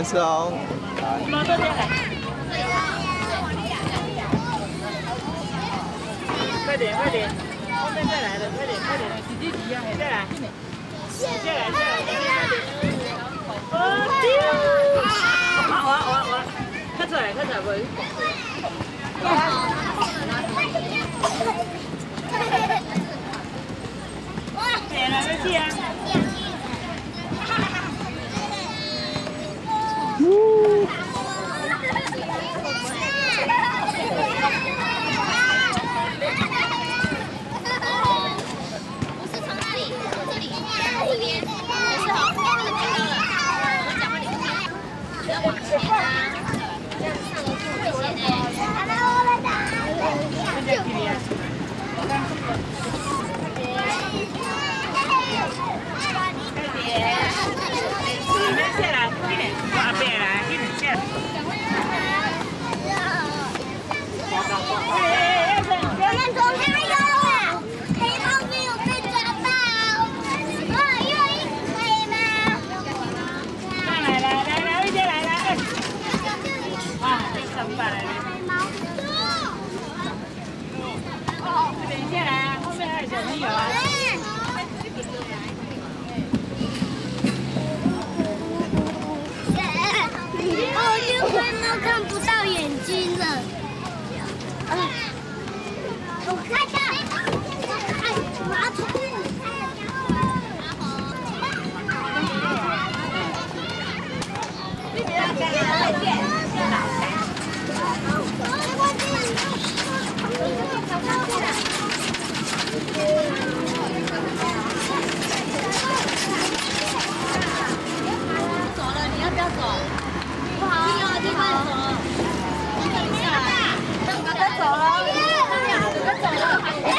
是哦。 拿这边来。快点快点，后面再来的，快点快点，直接急啊，再来，再来再来，快点。哦，我，快出来快出来，不。点了没去啊？ 看不到眼睛了。我看到，马桶。走了，你要不要走？不好，你快走。哥哥走了，哥哥走了，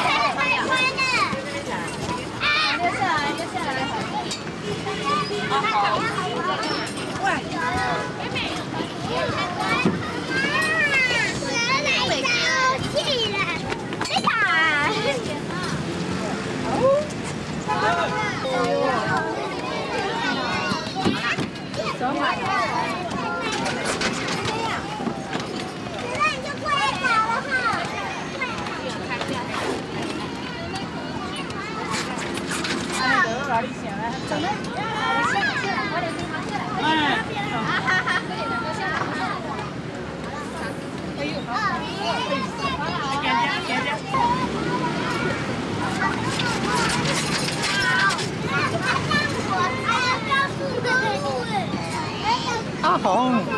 溜下来，溜下来。好。喂，妹妹，来着，气了，别打。走吧。哪里行啊？走了，下来，我得地方下来。哎，哈哈，哎呦，好， 阿红。